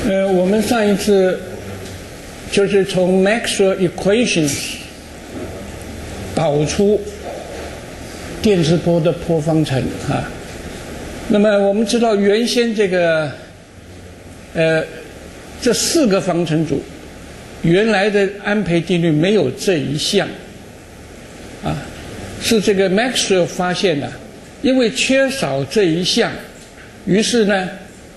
我们上一次就是从 Maxwell equations 导出电磁波的波方程啊。那么我们知道原先这个这4个方程组，原来的安培定律没有这一项啊，是这个 Maxwell 发现的，因为缺少这一项，于是呢，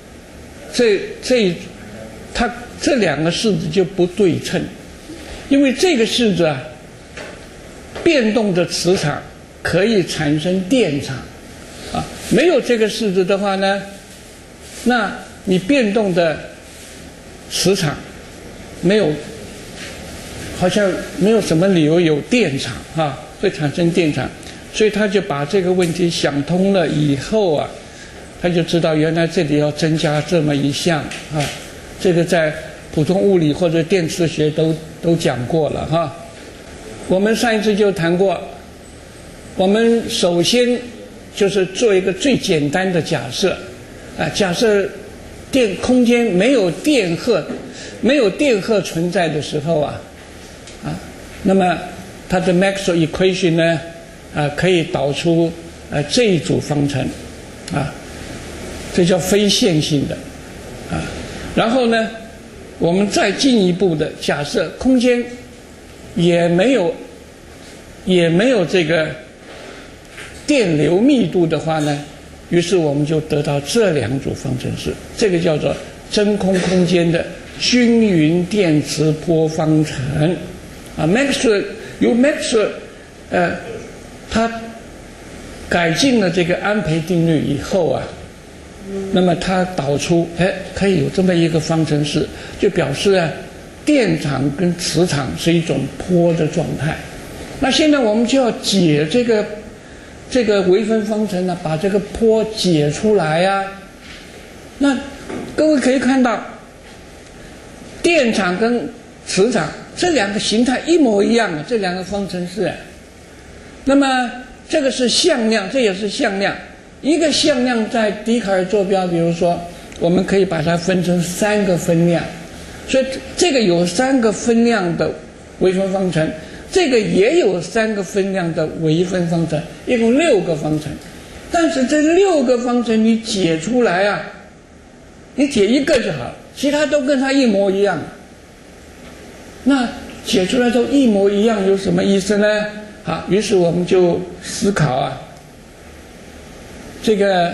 它这2个式子就不对称，因为这个式子啊，变动的磁场可以产生电场啊，没有这个式子的话呢，那你变动的磁场没有，好像没有什么理由有电场啊，会产生电场，所以他就把这个问题想通了以后啊，他就知道原来这里要增加这么一项啊，这个在普通物理或者电磁学都讲过了哈。我们上一次就谈过，我们首先就是做一个最简单的假设啊，假设空间没有电荷存在的时候啊，那么它的 Maxwell equation 呢可以导出这一组方程啊，这叫非线性的啊。然后呢，我们再进一步的假设空间也没有这个电流密度的话呢，于是我们就得到这2组方程式，这个叫做真空空间的均匀电磁波方程啊。由 Maxwell 他改进了这个安培定律以后啊，那么他导出可以有这么一个方程式，就表示啊电场跟磁场是一种波的状态。那现在我们就要解这个微分方程呢，把这个波解出来啊。那各位可以看到，电场跟磁场这2个形态一模一样的，这2个方程式。那么这个是向量，这也是向量。一个向量在笛卡尔坐标，比如说我们可以把它分成3个分量，所以这个有3个分量的微分方程，这个也有3个分量的微分方程，一共6个方程。但是这6个方程你解出来啊，你解一个就好了，其他都跟它一模一样。那解出来都一模一样有什么意思呢？好，于是我们就思考啊，这个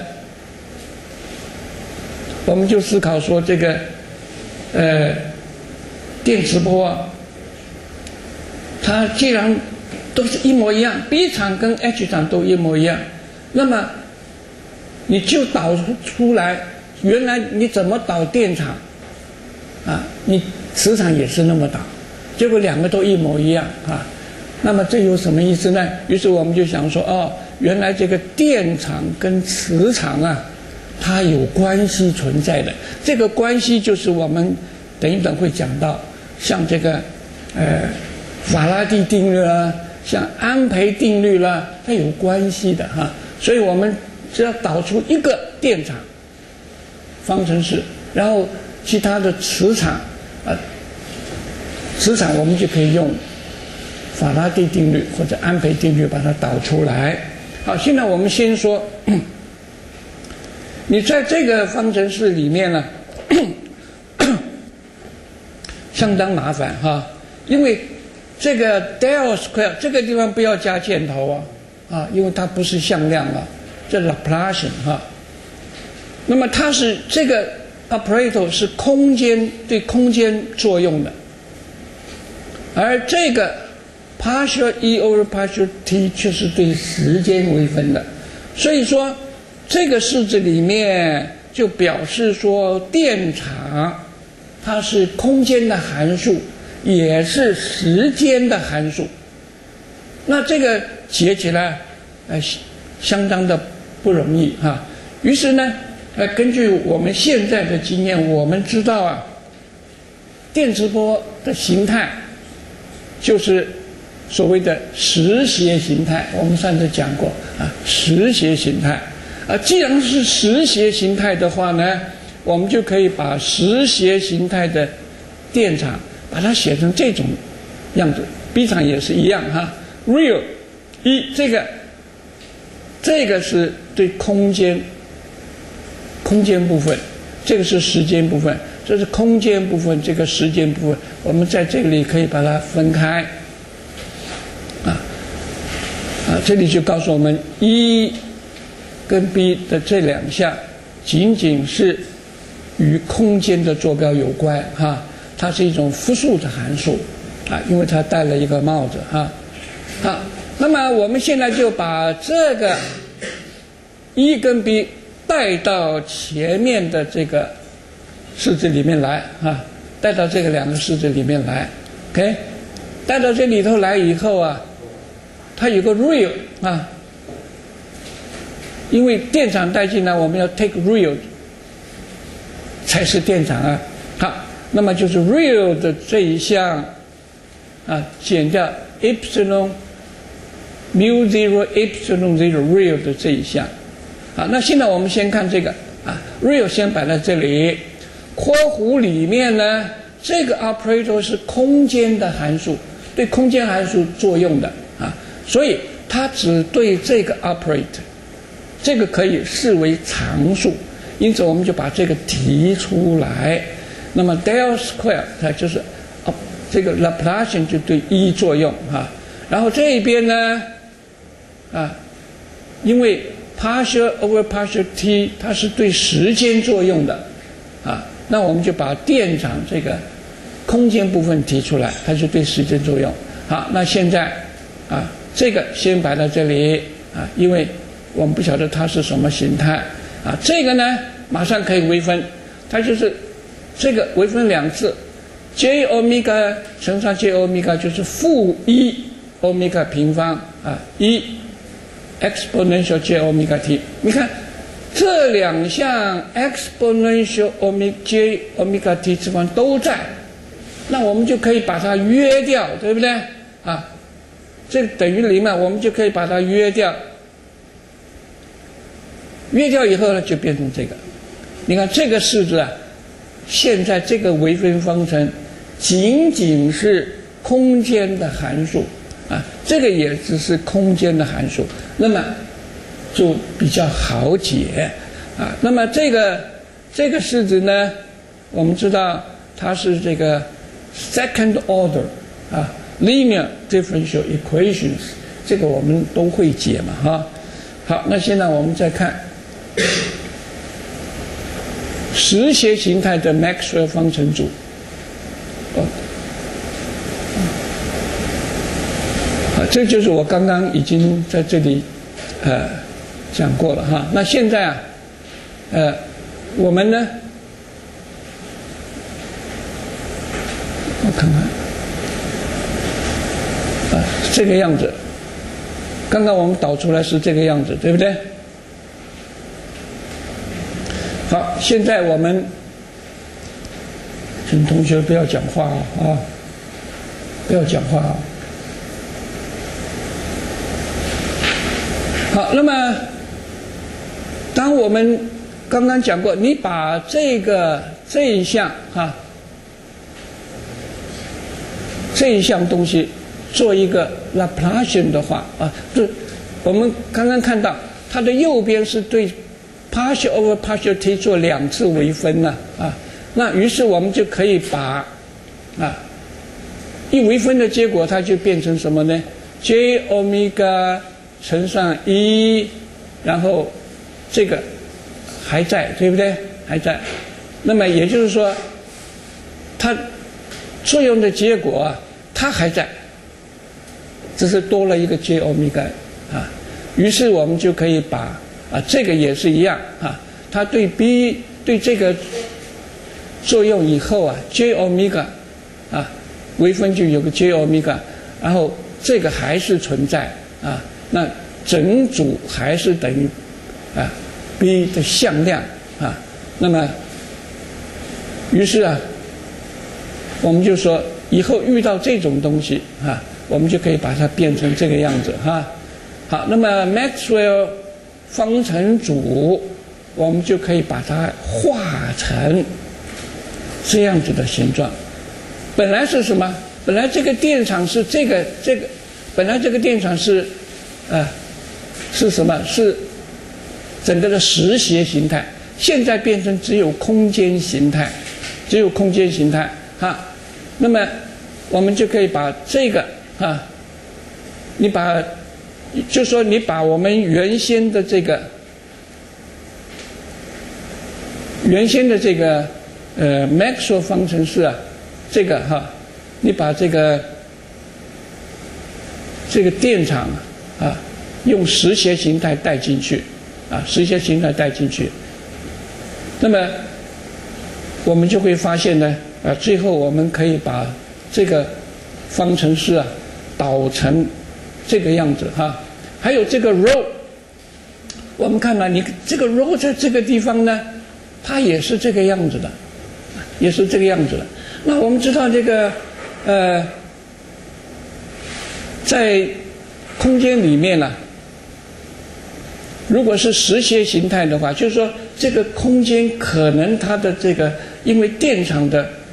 我们就思考说这个电磁波啊，它既然都是一模一样， B 场跟 H 场都一模一样，那么你就导出来，原来你怎么导电场啊，你磁场也是那么导，结果2个都一模一样啊。那么这有什么意思呢？于是我们就想说，原来这个电场跟磁场啊，它有关系存在的。这个关系就是我们等一等会讲到，像这个法拉第定律啦，像安培定律啦，它有关系的哈。所以我们只要导出一个电场方程式，然后其他的磁场我们就可以用法拉第定律或者安培定律把它导出来。好，现在我们先说，你在这个方程式里面呢，相当麻烦哈，因为这个 del square 这个地方不要加箭头因为它不是向量这 Laplacian 那么它是这个 operator 是对空间作用的，而这个partial E over partial T 却是对时间微分的，所以说这个式子里面就表示说电场它是空间的函数，也是时间的函数。那这个解起来相当的不容易于是呢根据我们现在的经验，我们知道电磁波的形态就是所谓的实谐形态，我们上次讲过实谐形态既然是实谐形态的话呢， 我们就可以把实谐形态的电场把它写成这种样子。B 场也是一样哈 ，real 这个是对空间部分，这个是时间部分，这是空间部分，这个时间部分，我们在这里可以把它分开。这里就告诉我们 E 跟 B 的这两项仅仅是与空间的坐标有关哈，它是一种复数的函数因为它戴了一个帽子哈。好，那么我们现在就把这个 E 跟 B 带到前面的这个式子里面来带到这个两个式子里面来 ，OK， 带到这里头来以后它有个 real 因为电场带进来，我们要 take real 才是电场好，那么就是 real 的这一项减掉 epsilon mu 0 epsilon 0 real 的这一项那现在我们先看这个real 先摆在这里，括弧里面呢，这个 operator 是空间的函数，对空间函数作用的所以它只对这个 operator， 这个可以视为常数，因此我们就把这个提出来。那么 del square 它就是这个 Laplacian 就对 E 作用然后这一边呢因为 partial over partial t 它是对时间作用的那我们就把电场这个空间部分提出来，它就对时间作用。好，那现在这个先摆到这里因为我们不晓得它是什么形态这个呢马上可以微分，它就是这个微分两次 j omega 乘上 j omega 就是负1 omega 平方1 exponential j omega t。 你看这两项 exponential omega j omega t 次方都在，那我们就可以把它约掉，对不对这等于0嘛，我们就可以把它约掉。约掉以后呢，就变成这个。你看这个式子现在这个微分方程仅仅是空间的函数这个也只是空间的函数，那么就比较好解那么这个式子呢，我们知道它是这个 second order linear differential equations， 这个我们都会解嘛好，那现在我们再看实谐形态的 Maxwell 方程组这就是我刚刚已经在这里讲过了那现在我们呢，我看看这个样子，刚刚我们导出来是这个样子，对不对？好，现在我们请同学不要讲话不要讲话好，那么当我们刚刚讲过，你把这一项这一项东西做一个 Laplacian 的话就我们刚刚看到它的右边是对 partial over partial t 做2次微分那于是我们就可以把一微分的结果，它就变成什么呢 ？j omega 乘上1，然后这个还在，对不对？还在。那么也就是说，它作用的结果它还在，只是多了一个 j omega 于是我们就可以把这个也是一样它对 B 对这个作用以后j omega 微分就有个 j omega， 然后这个还是存在那整组还是等于B 的向量那么于是我们就说以后遇到这种东西我们就可以把它变成这个样子好，那么 Maxwell 方程组我们就可以把它画成这样子的形状。本来是什么？本来这个电场是这个，本来这个电场是，是什么？是整个的实谐形态，现在变成只有空间形态，只有空间形态啊。那么我们就可以把这个啊，就说你把我们原先的这个Maxwell 方程式啊，这个哈，你把这个电场啊，用实谐形态带进去啊，实谐形态带进去，那么我们就会发现呢，最后我们可以把这个方程式啊导成这个样子哈。还有这个 rho， 我们看到你这个 rho 在这个地方呢，它也是这个样子的，也是这个样子的。那我们知道这个在空间里面呢，如果是实谐形态的话，就是说这个空间可能它的这个，因为电场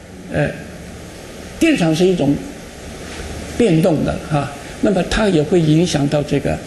是一种变动的哈，那么它也会影响到这个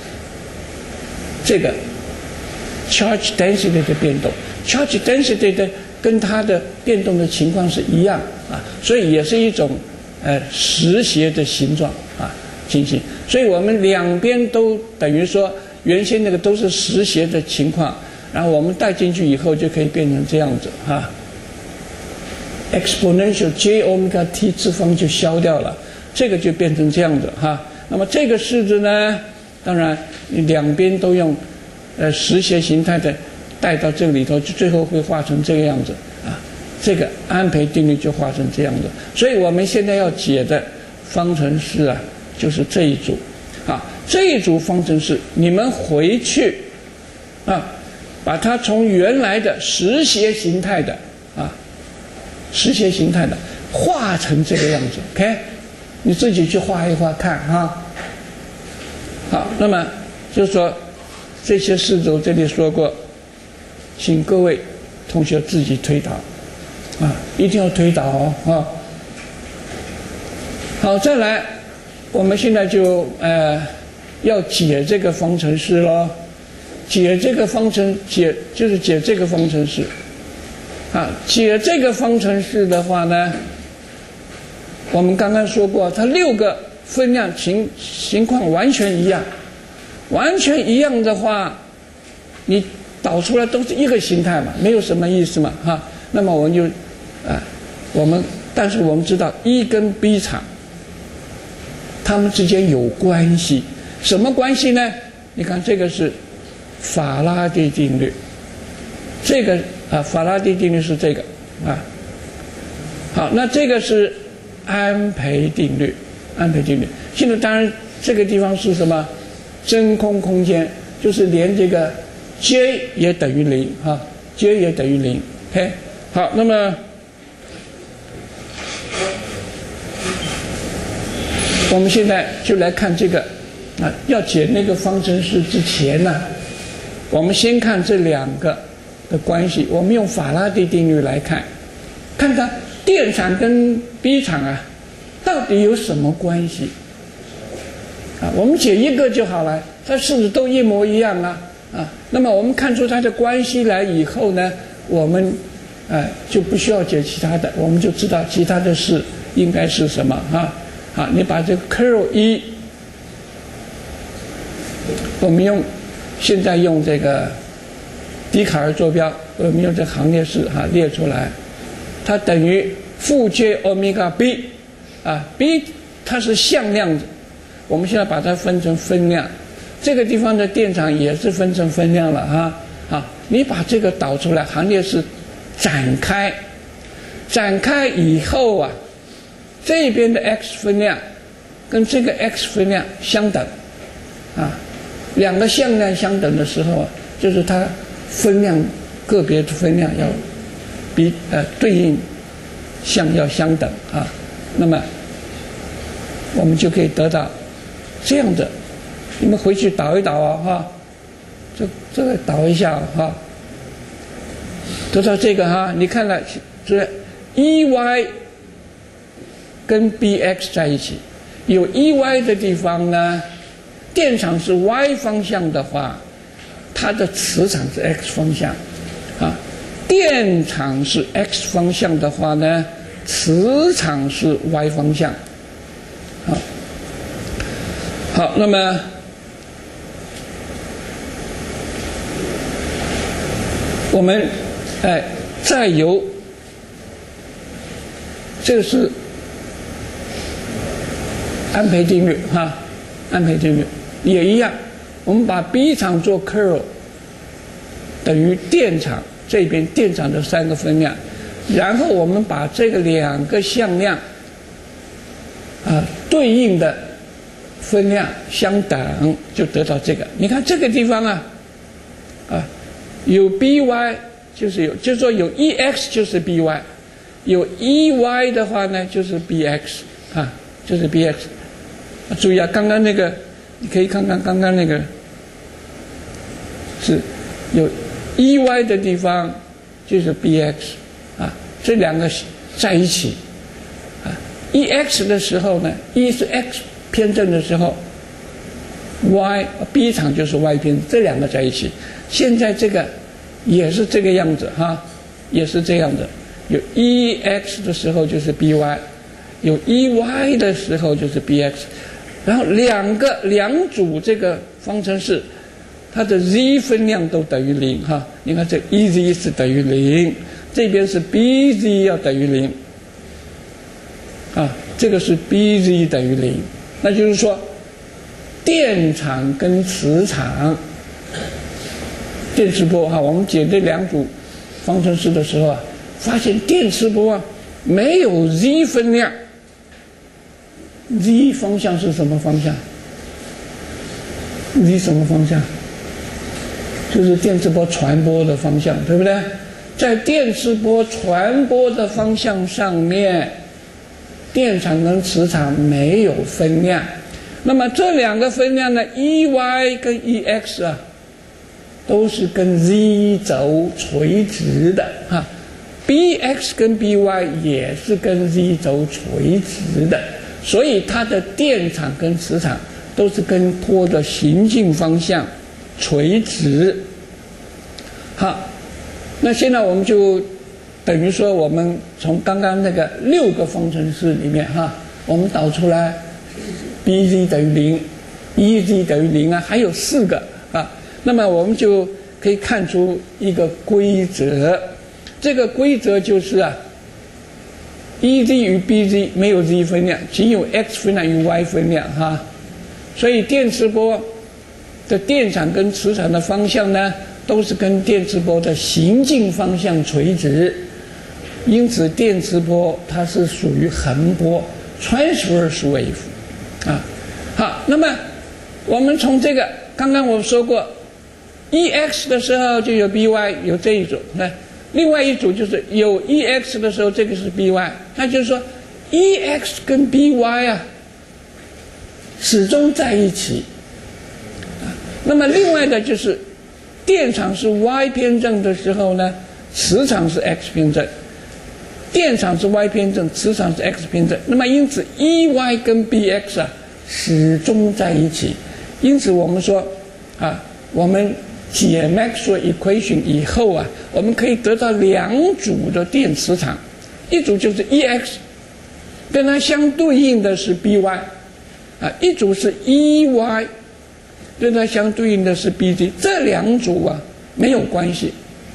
charge density 的变动。charge density 的跟它的变动的情况是一样啊，所以也是一种实谐的形状啊情形。所以我们两边都等于说原先那个都是实谐的情况，然后我们带进去以后就可以变成这样子哈。exponential j omega t 次方就消掉了，这个就变成这样子哈。那么这个式子呢，当然你两边都用实谐形态的带到这个里头，就最后会画成这个样子啊。这个安培定律就画成这样子。所以我们现在要解的方程式啊，就是这一组啊。这一组方程式你们回去啊，把它从原来的实谐形态的画成这个样子 ，OK？ 你自己去画一画看哈。好，那么就是说这些式子我这里说过，请各位同学自己推导啊，一定要推导哦啊。好，再来，我们现在就要解这个方程式咯。解这个方程就是解这个方程式啊。解这个方程式的话呢，我们刚刚说过，它6个分量情况完全一样，完全一样的话，你导出来都是一个形态嘛，没有什么意思嘛哈。那么我们就但是我们知道 E 跟 B 场它们之间有关系，什么关系呢？你看这个是法拉第定律，这个法拉第定律是这个啊。好，那这个是安培定律，安培定律。现在当然这个地方是什么？真空空间，就是连这个 J 也等于0哈 ，J 也等于0。OK， 好，那么我们现在就来看这个啊，要解那个方程式之前呢，我们先看这2个的关系。我们用法拉第定律来看，看看电场跟 B 场啊，到底有什么关系？啊，我们解一个就好了，它式子都一模一样啊。那么我们看出它的关系来以后呢，我们就不需要解其他的，我们就知道其他的式应该是什么啊。好，你把这个 curl 1，我们现在用这个笛卡尔坐标，我们用这个行列式列出来，它等于负 j 欧米伽 b ，b 它是向量子，我们现在把它分成分量，这个地方的电场也是分成分量了哈。好，你把这个导出来，行列式展开以后啊，这边的 x 分量跟这个 x 分量相等啊，两个向量相等的时候啊，就是它分量个别的分量要比对应项要相等啊，那么我们就可以得到这样的，你们回去导一导啊哈，这个导一下哈， 得到这个哈，你看了是 EY 跟 BX 在一起，有 EY 的地方呢，电场是 Y 方向的话，它的磁场是 X 方向啊。电场是 X 方向的话呢，磁场是 Y 方向。好，那么我们再由这个是安培定律哈，安培定律也一样，我们把 B 场做 curl 等于电场。这边电场的3个分量，然后我们把这个2个向量对应的分量相等，就得到这个。你看这个地方有 by 就是说有 ex 就是 by， 有 ey 的话呢就是 bx 就是 bx。注意啊，刚刚那个你可以看看刚刚那个是有。EY 的地方就是 BX 这2个在一起EX 的时候呢 ，E 是 X 偏正的时候 ，B 场就是 Y 偏正，这2个在一起。现在这个也是这个样子也是这样的。有 EX 的时候就是 BY， 有 EY 的时候就是 BX， 然后两组这个方程式。它的 z 分量都等于0你看这 EZ 是等于0，这边是 BZ 要等于0这个是 BZ 等于0，那就是说电场跟磁场电磁波我们解这2组方程式的时候发现电磁波没有 z 分量。 z 方向是什么方向？ z 什么方向？就是电磁波传播的方向，对不对？在电磁波传播的方向上面，电场跟磁场没有分量。那么这2个分量呢 ，EY 跟 EX 都是跟 z 轴垂直的BX 跟 BY 也是跟 z 轴垂直的，所以它的电场跟磁场都是跟波的行进方向垂直。好，那现在我们就等于说，我们从刚刚那个6个方程式里面我们导出来 BZ 等于0 ，EZ 等于0还有4个那么我们就可以看出一个规则，这个规则就是EZ 与 BZ 没有 z 分量，仅有 x 分量与 y 分量所以电磁波的电场跟磁场的方向呢，都是跟电磁波的行进方向垂直，因此电磁波它是属于横波 transverse wave 好，那么我们从这个刚刚我说过 EX 的时候就有 BY， 有这一组，另外一组就是有 EX 的时候这个是 BY， 那就是说 EX 跟 BY 始终在一起那么另外的就是电场是 Y 偏正的时候呢，磁场是 X 偏正，电场是 Y 偏正，磁场是 X 偏正，那么因此 EY 跟 BX 始终在一起，因此我们说我们解 Maxwell equation 以后我们可以得到2组的电磁场，一组就是 EX， 跟它相对应的是 BY，一组是 EY， 跟它相对应的是 BZ， 这2组没有关系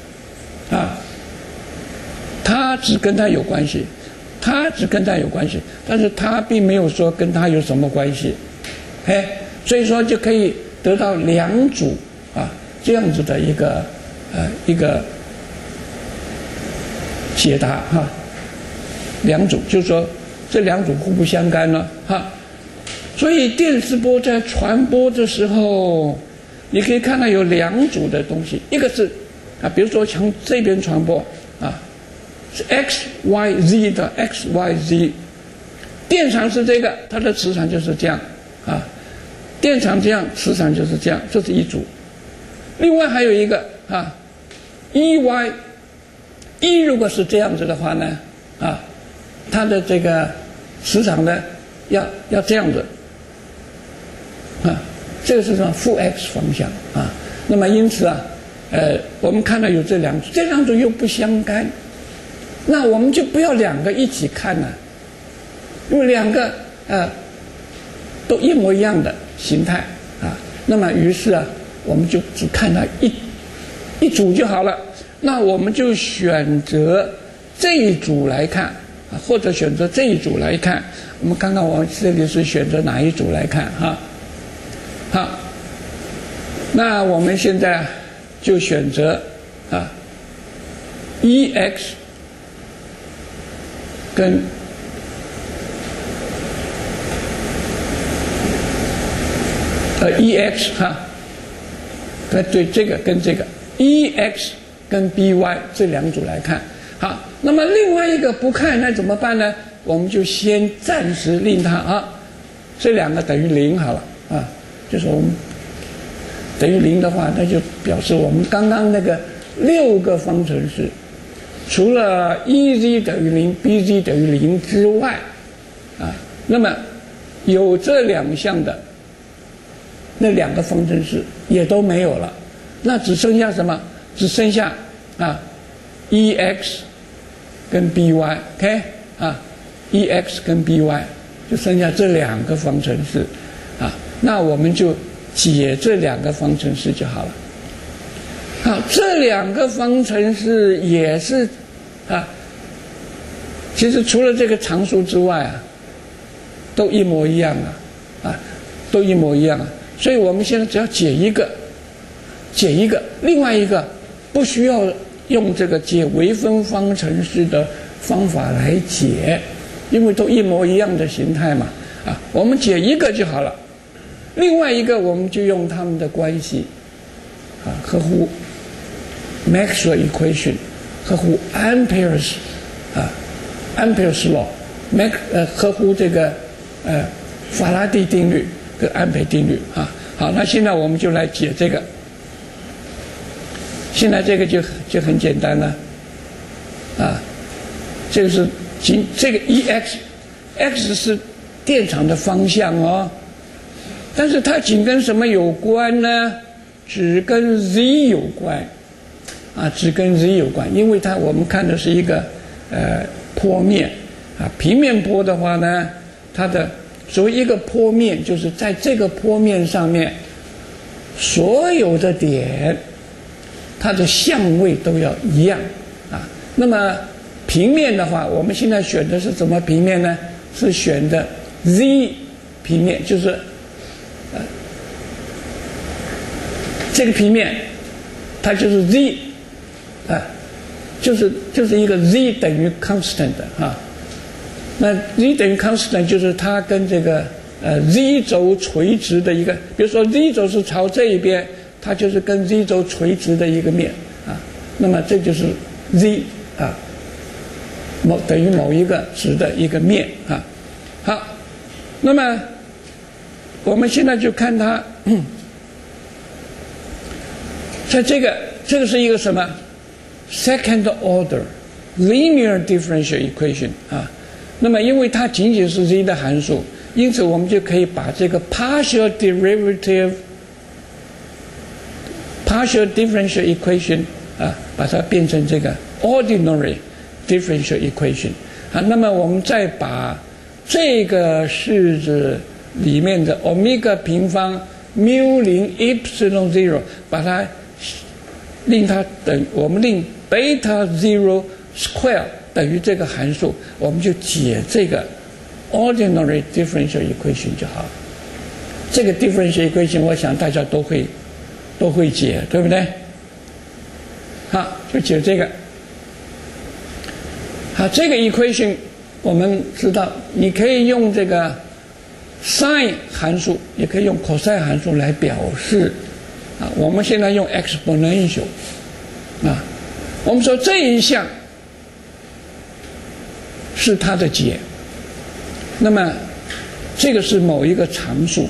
它只跟它有关系，但是它并没有说跟它有什么关系所以说就可以得到2组这样子的一个解答2组就是说这2组互不相干了所以电磁波在传播的时候，你可以看到有2组的东西，一个是比如说从这边传播是 X Y Z 的 X Y Z， 电场是这个，它的磁场就是这样电场这样，磁场就是这样，这是一组。另外还有一个EY 一如果是这样子的话呢，它的这个磁场呢，要这样子，这个是什么？负 x 方向啊。那么因此我们看到有这两组又不相干，那我们就不要两个一起看了，因为两个都一模一样的形态啊。那么于是我们就只看它一组就好了。那我们就选择这一组来看，或者选择这一组来看。我们看看我这里是选择哪一组来看哈？好，那我们现在就选择EX 跟EX 对这个跟这个 EX 跟 BY 这两组来看。好，那么另外一个不看，那怎么办呢？我们就先暂时令它这两个等于0好了就是我们等于0的话，那就表示我们刚刚那个6个方程式，除了 EZ 等于0 BZ 等于0之外那么有这两项的那两个方程式也都没有了，那只剩下什么？只剩下EX 跟 BY OK EX 跟 BY 就剩下这两个方程式那我们就解这两个方程式就好了。好，这两个方程式也是其实除了这个常数之外都一模一样都一模一样所以我们现在只要解一个，另外一个不需要用这个解微分方程式的方法来解，因为都一模一样的形态嘛我们解一个就好了。另外一个我们就用它们的关系合乎 Maxwell equation， 合乎 Ampere's law， 合乎这个法拉第定律跟安培定律好，那现在我们就来解这个。现在这个就很简单了这个是这个 EX 是电场的方向但是它仅跟什么有关呢？只跟 Z 有关只跟 Z 有关，因为我们看的是一个坡面平面坡的话呢，它的所谓一个坡面，就是在这个坡面上面所有的点它的相位都要一样那么平面的话，我们现在选的是什么平面呢？是选的 Z 平面，就是这个平面它就是 Z 就是一个 Z 等于 constant 那 Z 等于 constant 就是它跟这个Z 轴垂直的一个，比如说 Z 轴是朝这一边，它就是跟 Z 轴垂直的一个面那么这就是 Z 等于某一个值的一个面好，那么我们现在就看它在这个是一个什么 second order linear differential equation 那么因为它仅仅是 Z 的函数，因此我们就可以把这个 partial differential equation 把它变成这个 ordinary differential equation 那么我们再把这个式子里面的 omega 平方 mu 0 epsilon 0把它我们令 beta 0 square 等于这个函数，我们就解这个 ordinary differential equation 就好了。这个 differential equation 我想大家都会解，对不对？好，就解这个。好，这个 equation 我们知道，你可以用这个 sin 函数，也可以用 cosine 函数来表示我们现在用 exponential 我们说这一项是它的解，那么这个是某一个常数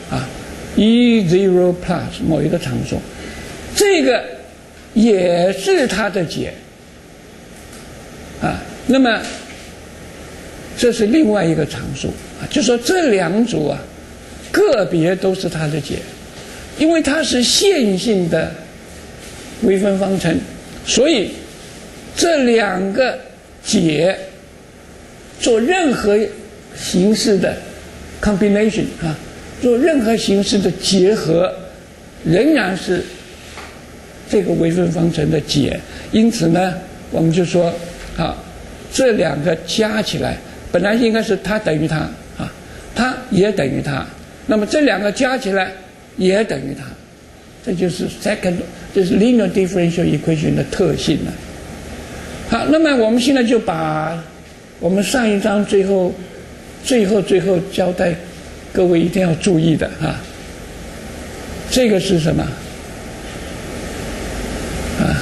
E0 plus 某一个常数，这个也是它的解， 啊。那么这是另外一个常数啊，就说这两组啊，个别都是它的解，因为它是线性的微分方程，所以这两个解做任何形式的 combination 啊，做任何形式的结合，仍然是这个微分方程的解。因此呢，我们就说啊，这两个加起来，本来应该是它等于它啊，它也等于它，那么这两个加起来也等于它，这就是 这是 linear differential equation 的特性了。好，那么我们现在就把我们上一章最后交代各位一定要注意的啊，这个是什么啊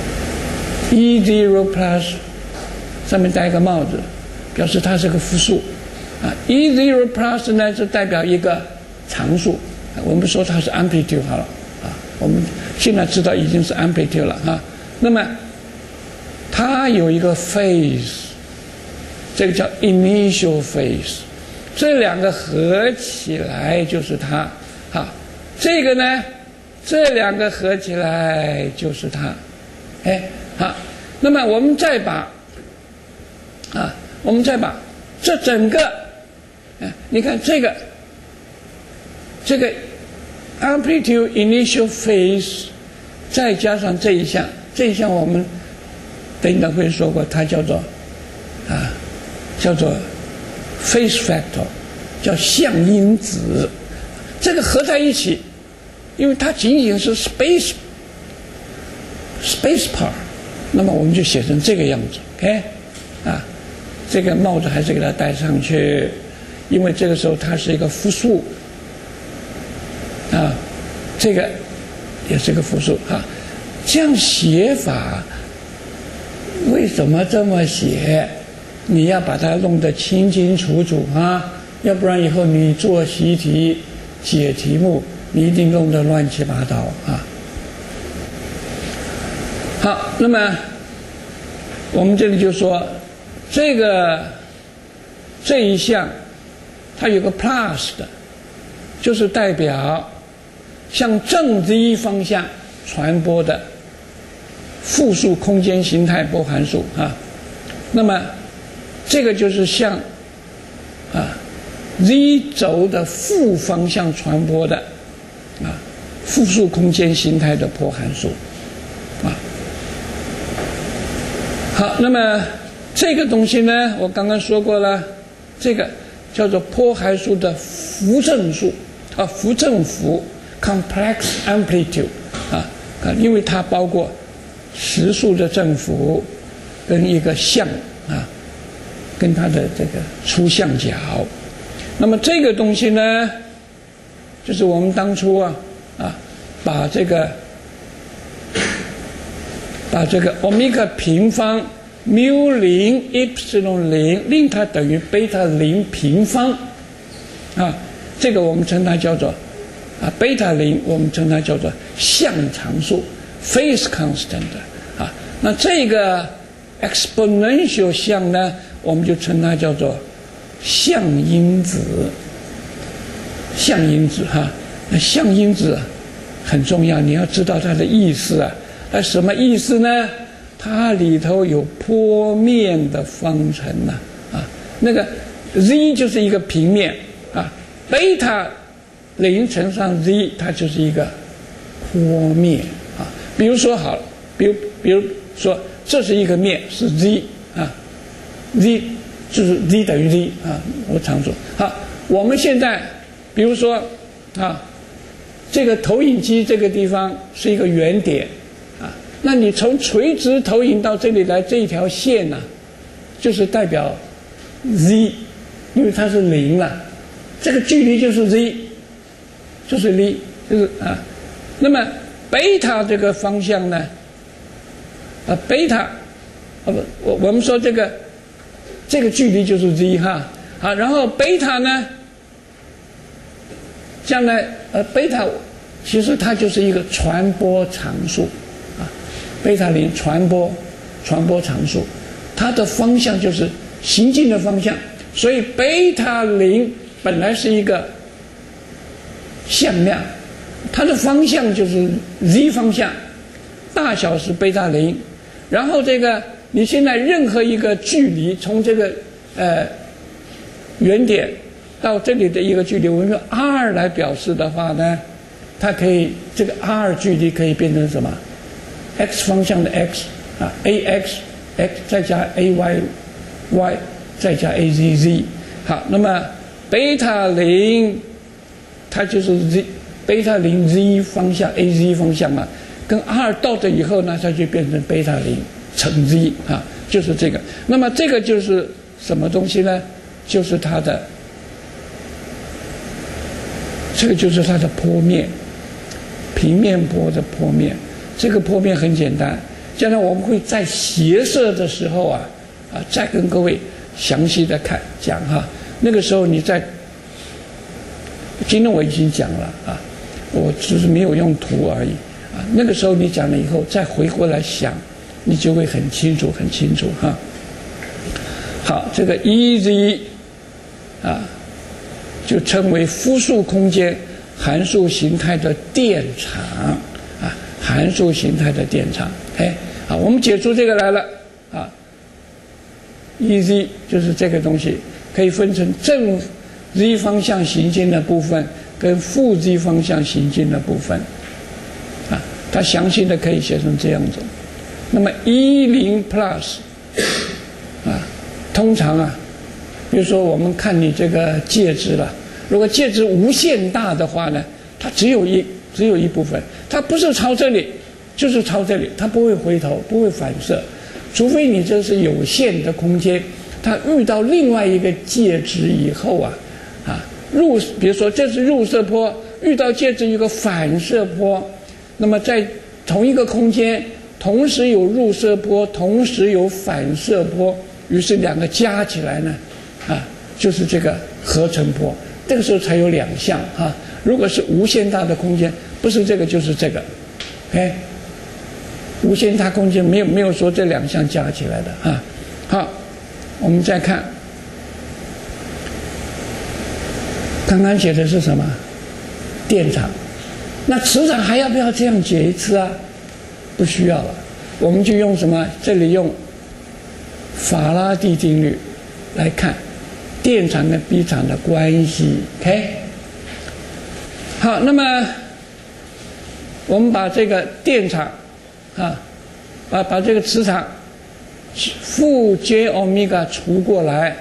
？E0 plus 上面带一个帽子，表示它是个复数啊。E0 plus 呢就代表一个常数，我们说它是 amplitude 好了啊。我们现在知道已经是 amplitude 了啊。那么它有一个 phase， 这个叫 initial phase， 这两个合起来就是它啊。这个呢，这两个合起来就是它，哎，好，那么我们再把这整个，你看这个 amplitude initial phase， 再加上这一项我们等会说过，它叫做phase factor， 叫相因子。这个合在一起，因为它仅仅是 space part， 那么我们就写成这个样子 ，OK， 啊，这个帽子还是给它戴上去，因为这个时候它是一个复数，啊，这个也是个复数啊，这样写法为什么这么写？你要把它弄得清清楚楚啊，要不然以后你做习题解题目，你一定弄得乱七八糟啊。好，那么我们这里就说这一项它有个 plus 的，就是代表向正 z 方向传播的复数空间形态波函数啊。那么这个就是向z 轴的负方向传播的复数空间形态的波函数啊。好，那么这个东西呢，我刚刚说过了，这个叫做波函数的符正数符正符 complex amplitude 因为它包括实数的正符跟一个项跟它的这个粗相角。那么这个东西呢，就是我们当初把这个欧米伽平方缪0 epsilon 0令它等于贝塔0平方这个我们称它叫做贝塔0，我们称它叫做相常数 phase constant 那这个 exponential 项呢，我们就称它叫做相因子。相因子那相因子很重要，你要知道它的意思什么意思呢？它里头有坡面的方程那个 z 就是一个平面贝塔0乘上 z 它就是一个坡面比如说好了，比如说这是一个面是 z z 就是 z 等于 z 我常说我们现在比如说这个投影机这个地方是一个原点那你从垂直投影到这里来这一条线就是代表 z， 因为它是0了，这个距离就是 z， 就是 z， 就是那么贝塔这个方向呢贝塔我们说这个距离就是 z 然后贝塔呢，将来贝塔其实它就是一个传播常数贝塔0传播常数它的方向就是行进的方向，所以贝塔0本来是一个向量，它的方向就是 z 方向，大小是贝塔0，然后这个你现在任何一个距离，从这个原点到这里的一个距离，我们用 r 来表示的话呢，它可以这个 r 距离可以变成什么 ？x 方向的 x 啊 ，ax x 再加 ay y 再加 azz。好，那么贝塔0它就是 z 贝塔0 z 方向 az 方向嘛，跟 r 到了以后呢，它就变成贝塔0乘 z 啊，就是这个。那么这个就是什么东西呢？就是它的。这个就是它的坡面，平面波的坡面。这个坡面很简单，将来我们会在斜射的时候再跟各位详细的讲哈。那个时候你在，今天我已经讲了我只是没有用图而已那个时候你讲了以后，再回过来想，你就会很清楚哈。好，这个 EZ 就称为复数空间函数形态的电场函数形态的电场。好，我们解出这个来了EZ 就是这个东西，可以分成正 z 方向行进的部分跟负 z 方向行进的部分它详细的可以写成这样子。那么10 plus 通常比如说我们看你这个介质了，如果介质无限大的话呢，它只有一部分，它不是朝这里就是朝这里，它不会回头，不会反射，除非你这是有限的空间，它遇到另外一个介质以后比如说这是入射波，遇到介质一个反射波，那么在同一个空间同时有入射波，同时有反射波，于是两个加起来呢就是这个合成波，这个时候才有两项如果是无限大的空间，不是这个就是这个无限大空间没有说这两项加起来的好，我们再看刚刚写的是什么？电场。那磁场还要不要这样解一次不需要了，我们就用什么？这里用法拉第定律来看电场跟 B 场的关系。好，那么我们把这个电场把这个磁场负 J 欧米伽除过来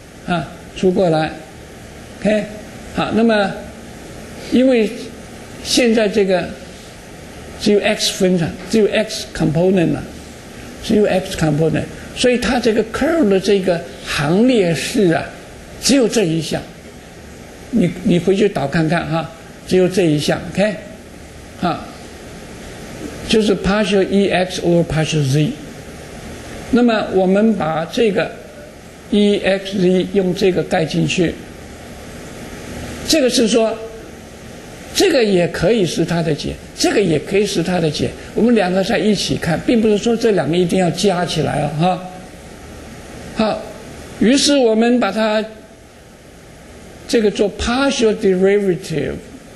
好，那么因为现在这个只有 x 分场，只有 x component 所以它这个 curve 的这个行列式只有这一项，你回去导看看只有这一项就是 partial EX or partial Z。 那么我们把这个 EXZ 用这个盖进去，这个是说这个也可以是它的解，这个也可以是它的解，我们两个在一起看，并不是说这两个一定要加起来好，于是我们把它这个做 partial derivative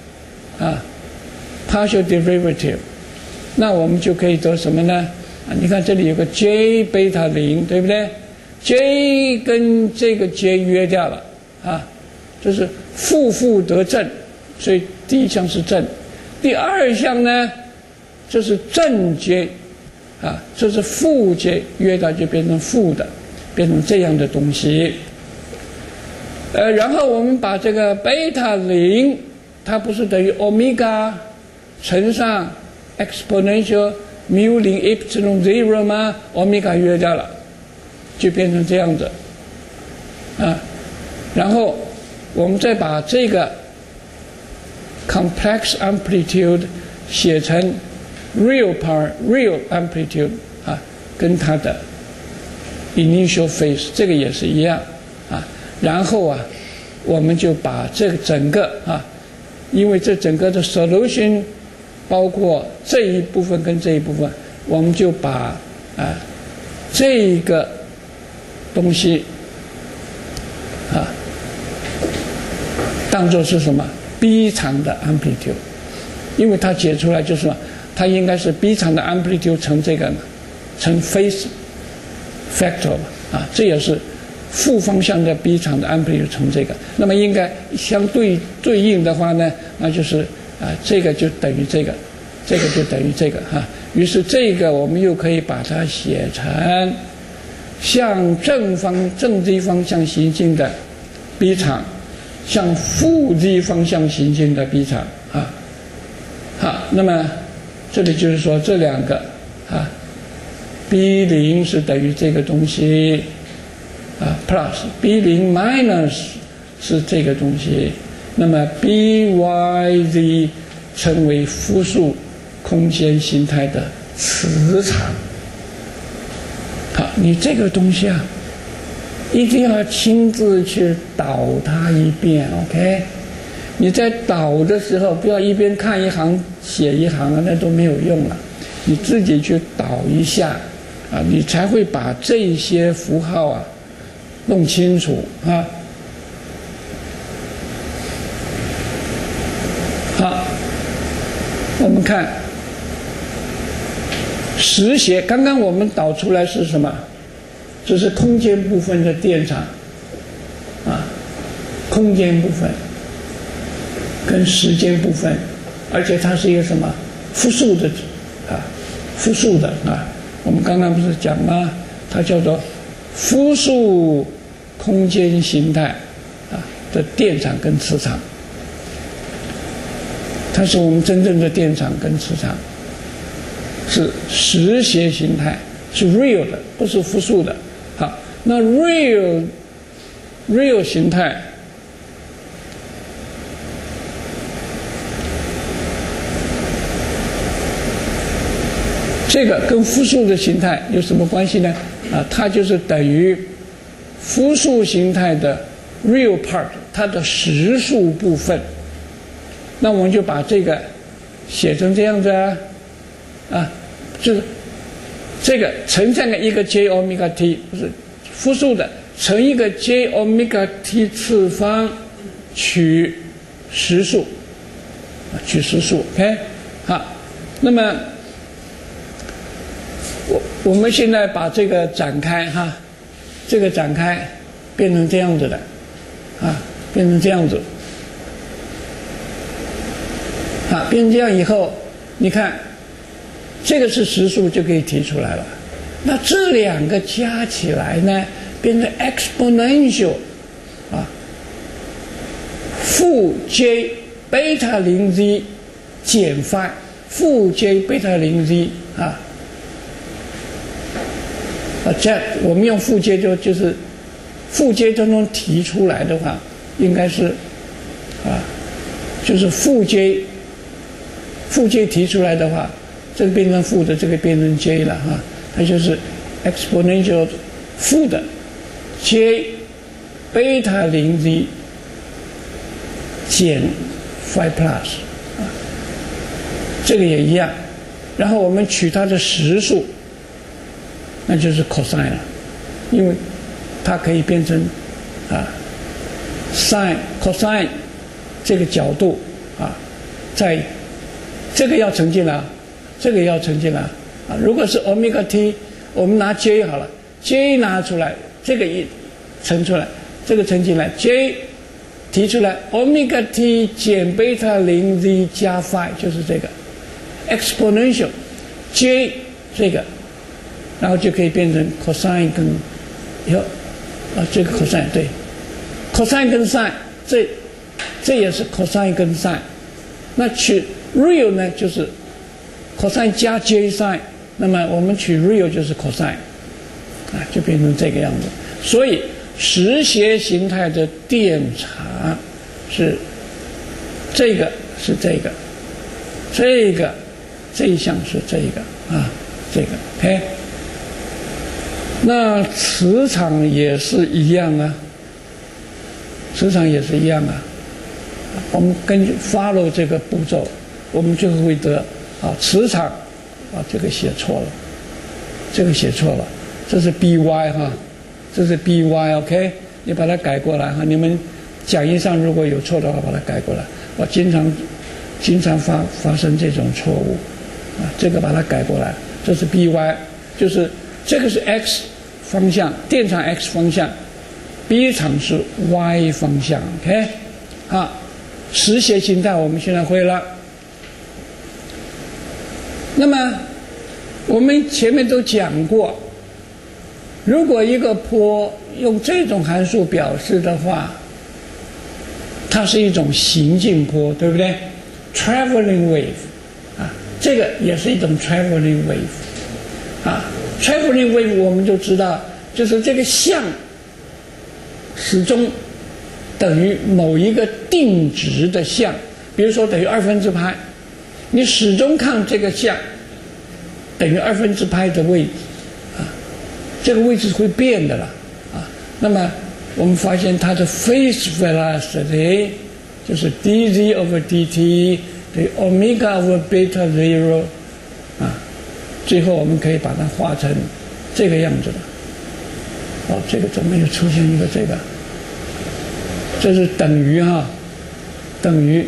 那我们就可以得什么呢？你看这里有个 J 贝塔0，对不对？ J 跟这个 J 约掉了这是负得正，所以第一项是正。第二项呢，这是正 J 这是负 J 约掉就变成负的，变成这样的东西。然后我们把这个贝塔0，它不是等于欧米伽乘上 exponential mu 0 epsilon 0吗？欧米伽约掉了，就变成这样子然后我们再把这个 complex amplitude 写成 real amplitude 跟它的 initial phase 这个也是一样然后我们就把这个整个因为这整个的 solution 包括这一部分跟这一部分，我们就把这个东西啊，当做是什么 B 场的 amplitude， 因为它解出来就是什么，它应该是 B 场的 amplitude 乘这个乘 phase factor 啊，这也是负方向的 B 场的 amplitude 乘这个，那么应该相对应的话呢，那就是这个就等于这个，这个就等于这个哈。于是这个我们又可以把它写成向正 z 方向行进的 B 场，向负 z 方向行进的 B 场啊。好，那么这里就是说这两个啊 ，B0 是等于这个东西啊 ，plus B0 minus 是这个东西，那么 BYZ 成为复数空间形态的磁场。好，你这个东西啊，一定要亲自去导它一遍 ，OK？ 你在导的时候，不要一边看一行写一行啊，那都没有用了。你自己去导一下啊，你才会把这些符号啊弄清楚啊。好，我们看实谐，刚刚我们导出来是什么？这是空间部分的电场啊，空间部分跟时间部分，而且它是一个什么复数的啊，复数的啊。我们刚刚不是讲吗？它叫做复数空间形态啊的电场跟磁场，它是我们真正的电场跟磁场，是实谐形态，是 real 的，不是复数的。好，那 real 形态。这个跟复数的形态有什么关系呢？啊，它就是等于复数形态的 real part， 它的实数部分。那我们就把这个写成这样子啊，就是这个乘上一个 j omega t， 不是复数的，乘一个 j omega t 次方取实数，取实数 ，OK， 好，那么。我们现在把这个展开哈，这个展开变成这样子的，啊，变成这样子，啊，变成这样以后，你看，这个是实数就可以提出来了。那这两个加起来呢，变成 exponential， 啊，负 j 贝塔0 z 减 phi 负 j 贝塔0 z 啊。这我们用负 j 就是负 j 当中提出来的话，应该是就是负 j 提出来的话，这个变成负的，这个变成 j 了哈，它就是 exponential 负的 j 贝塔0 z 减 phi plus 这个也一样，然后我们取它的实数。那就是 cosine 了，因为它可以变成sin cosine 这个角度啊，在这个要乘进来，这个要乘进来啊。如果是 omega t， 我们拿 j 好了 ，j 拿出来，这个一乘出来，这个乘进来 ，j 提出来 omega t 减贝塔0 z 加 phi 就是这个 exponential j 这个。然后就可以变成 cosine 跟这个 cosine 对 ，cosine 跟 sin 这也是 cosine 跟 sin， 那取 real 呢就是 cosine 加 j sin， 那么我们取 real 就是 cosine， 就变成这个样子。所以实谐形态的电场是这个是这个，这一项是这个这个 OK。那磁场也是一样啊，磁场也是一样啊。我们根据 follow 这个步骤，我们就会得磁场这个写错了，这个写错了，这是 by 哈， 这是 by，OK， 你把它改过来哈。你们讲义上如果有错的话，把它改过来。我经常发生这种错误啊，这个把它改过来，这是 by， 就是这个是 x 方向，电场 x 方向 ，B 场是 y 方向 ，OK， 好，磁协形态我们现在会了。那么我们前面都讲过，如果一个波用这种函数表示的话，它是一种行进波，对不对 ？Traveling wave， 啊，这个也是一种 traveling wave， 啊 ，traveling wave 我们就知道，就是这个项始终等于某一个定值的项，比如说等于2/2，你始终看这个项等于2/2的位置，啊，这个位置会变的了，啊，那么我们发现它的 phase velocity 就是 dz over dt 等于 omega over beta 0， 啊，最后我们可以把它画成这个样子的。哦，这个怎么又出现一个这个？这是等于哈，等于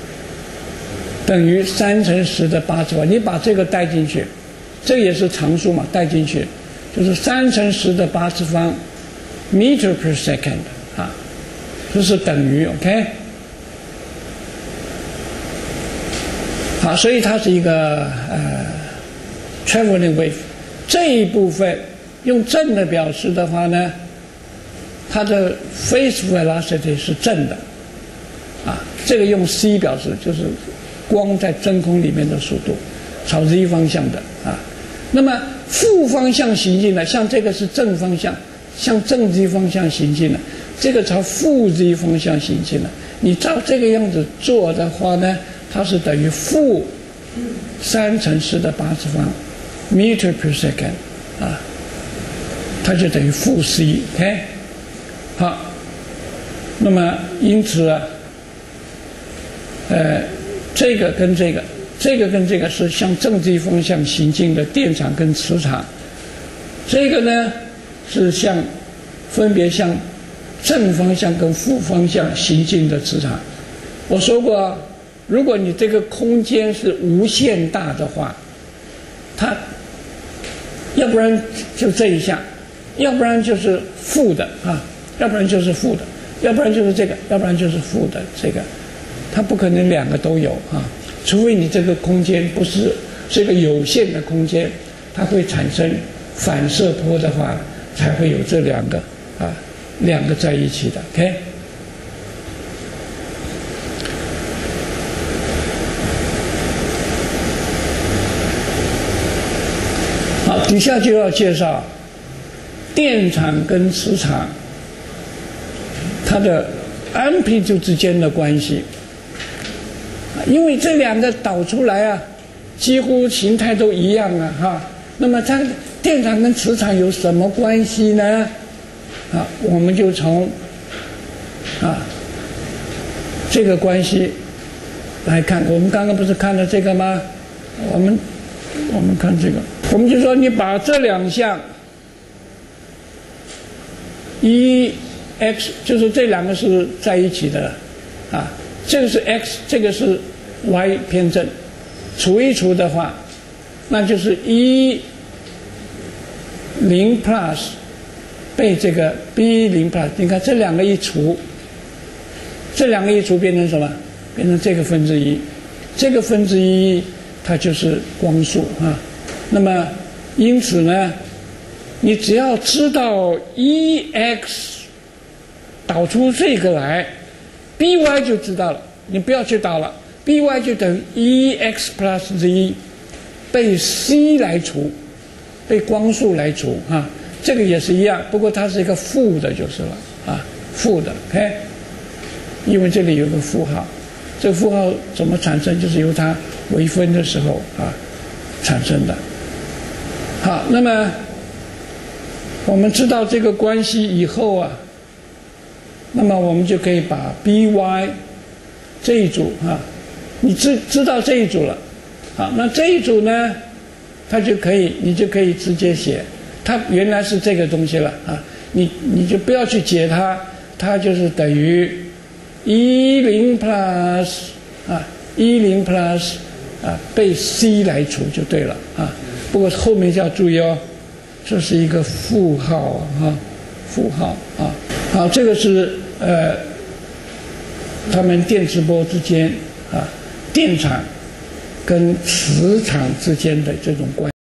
3乘10的80万，你把这个带进去，这也是常数嘛，带进去就是3乘10的80方 meter per second 啊，这是等于 OK。好，所以它是一个traveling wave。这一部分用正的表示的话呢，它的 phase velocity 是正的，啊，这个用 c 表示，就是光在真空里面的速度，朝 z 方向的啊。那么负方向行进的，像这个是正方向，向正 z 方向行进的，这个朝负 z 方向行进的。你照这个样子做的话呢，它是等于负3乘10的80方 meter per second 啊，它就等于负 c，OK。好，那么因此啊，这个跟这个，这个跟这个是向正 z 方向行进的电场跟磁场，这个呢是分别向正方向跟负方向行进的磁场。我说过，如果你这个空间是无限大的话，它要不然就这一项，要不然就是负的啊，要不然就是负的，要不然就是这个，要不然就是负的这个，它不可能两个都有啊，除非你这个空间不是一个有限的空间，它会产生反射波的话，才会有这两个在一起的 ，OK。好，底下就要介绍电场跟磁场它的amplitude之间的关系，因为这两个导出来啊，几乎形态都一样啊，哈。那么它电场跟磁场有什么关系呢？啊，我们就从这个关系来看。我们刚刚不是看了这个吗？我们看这个，我们就说你把这两项 E、X， 就是这两个是在一起的了，啊，这个是 X， 这个是 Y 偏正，除一除的话，那就是 E0 plus 被这个 B0 plus， 你看这两个一除，变成什么？变成这个分之一，这个分之一它就是光速啊。那么因此呢，你只要知道 EX 导出这个来 ，BY 就知道了，你不要去导了 ，BY 就等于 EX plus Z 被 C 来除，被光速来除啊。这个也是一样，不过它是一个负的，就是了啊，负的 ，OK。因为这里有个负号，这个负号怎么产生？就是由它微分的时候产生的。好，那么我们知道这个关系以后啊，那么我们就可以把 BY 这一组你知道这一组了，好，那这一组呢，你就可以直接写，它原来是这个东西了啊， 你就不要去解它，它就是等于10 plus 10 plus 被 c 来除就对了啊。不过后面要注意哦，这是一个负号啊，负号啊。好，这个是它们电磁波之间电场跟磁场之间的这种关系。